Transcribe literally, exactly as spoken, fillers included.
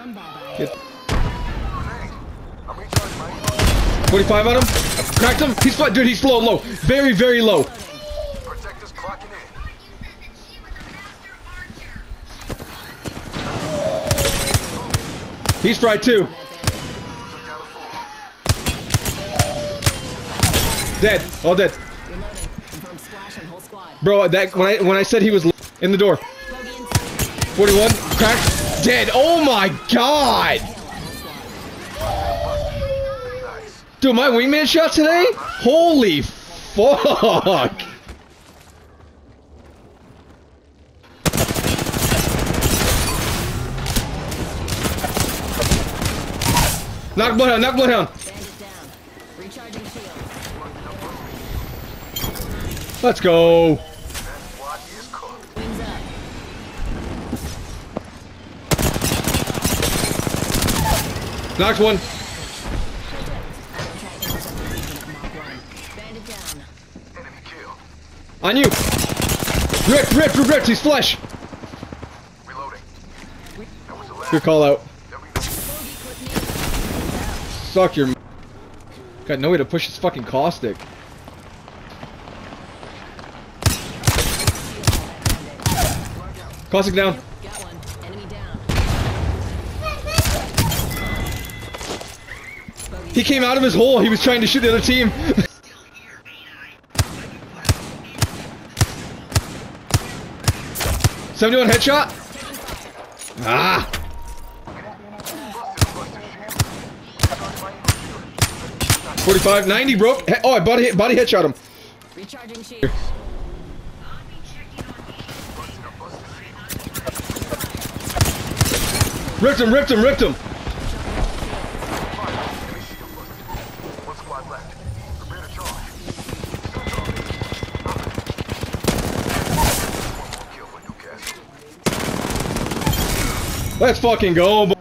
Get. forty-five on him. Cracked him. He's flat. Dude, he's low, low. Very, very low. He's fried too. Dead. All dead. Bro, that when I when I said he was in the door. forty-one. Cracked. Dead. Oh my god. Dude, my wingman shot today? Holy fuck. Knock bloodhound, knock bloodhound. Let's go. Knocked one. On you. Ripped, ripped, ripped. He's flesh. Good call out. Suck your. Got no way to push his fucking caustic. Caustic down. He came out of his hole. He was trying to shoot the other team. seventy-one headshot. Ah. forty-five, ninety broke. Oh, I body hit, body headshot him. Recharging shield. Ripped him, ripped him, ripped him. Let's fucking go, boy.